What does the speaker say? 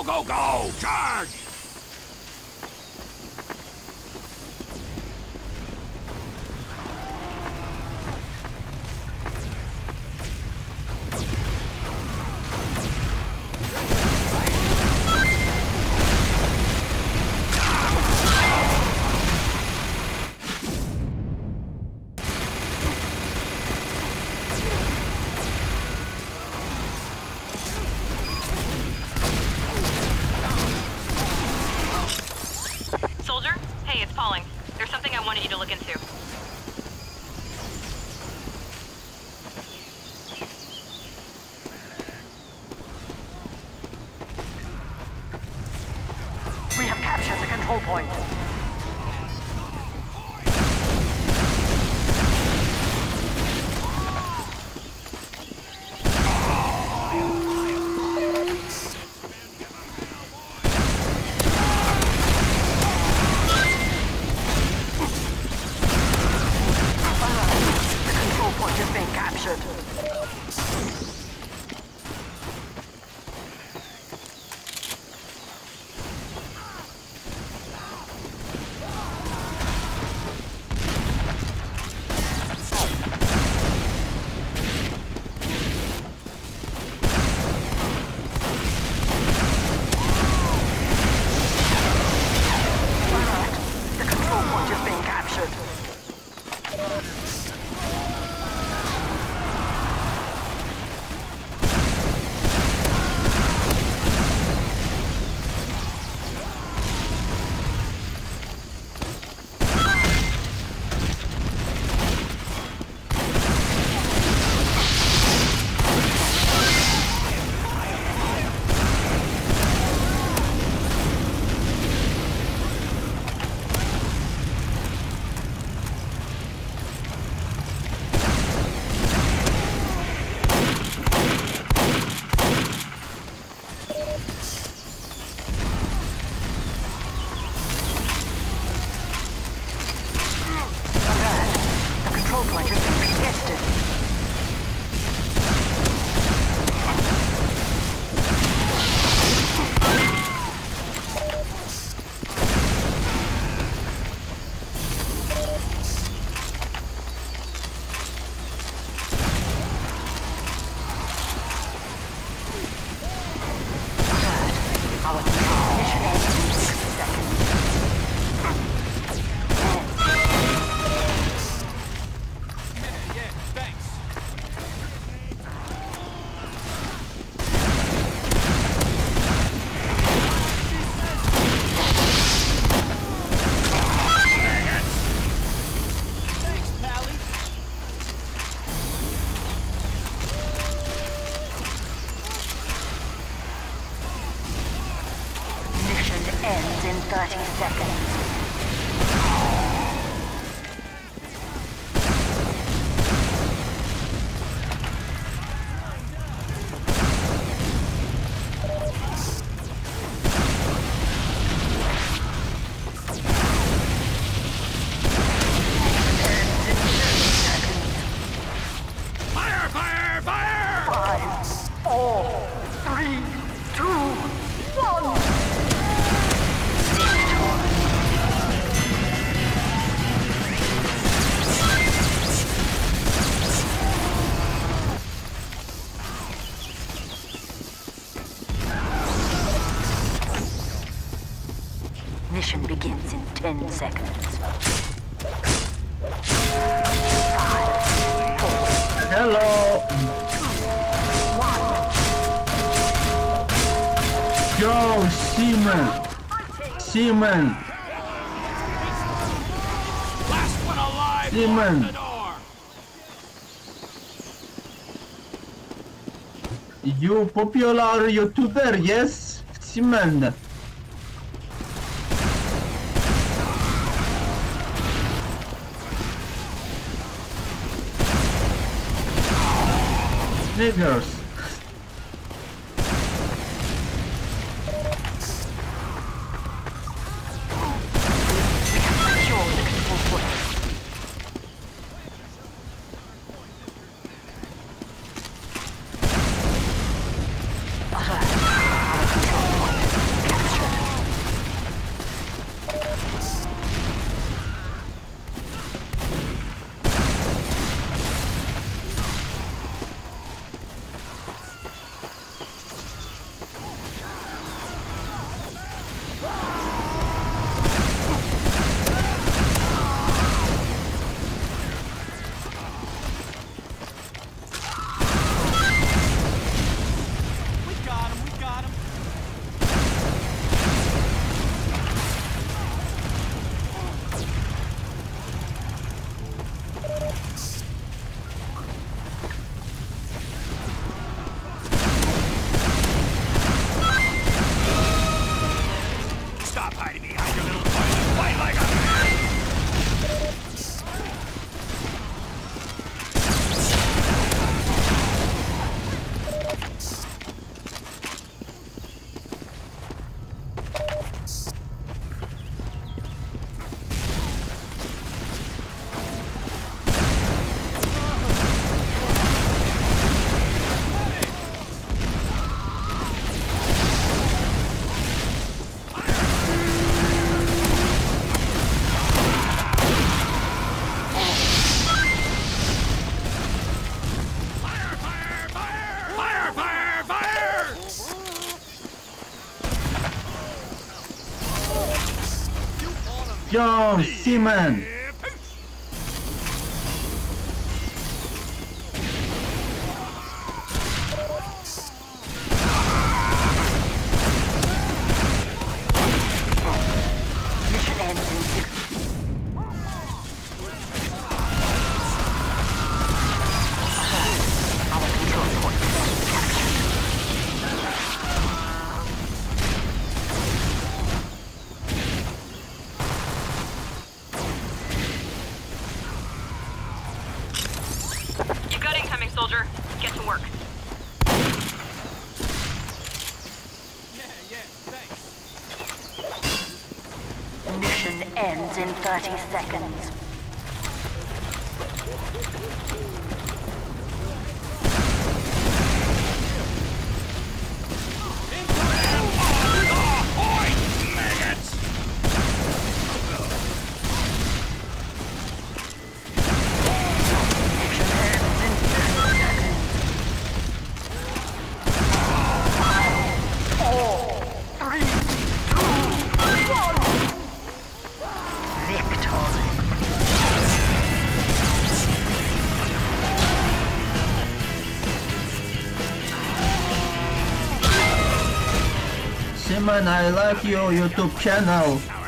go, go! Charge! Soldier? Hey, it's Pauling. There's something I wanted you to look into. We have captured the control point. The control point is being captured. The control point is being captured. The control point is being contested. Our control mission ends in 60 seconds. Mission ends in 30 seconds. Fire, fire, fire! 5, 4, 3, 2, 1. Mission begins in 10 seconds. 5, 4, Hello! 1. Yo, Seaman! Seaman! Last one alive! Demon. Lock the door! You popular YouTuber, yes? Seaman! Niggers! Secure the control point. Alert. Our control point Yo, Simon. Mission ends in 6. Our control point captured. You got incoming, soldier. Get to work. Mission ends in 30 seconds. Simon, I like your YouTube channel.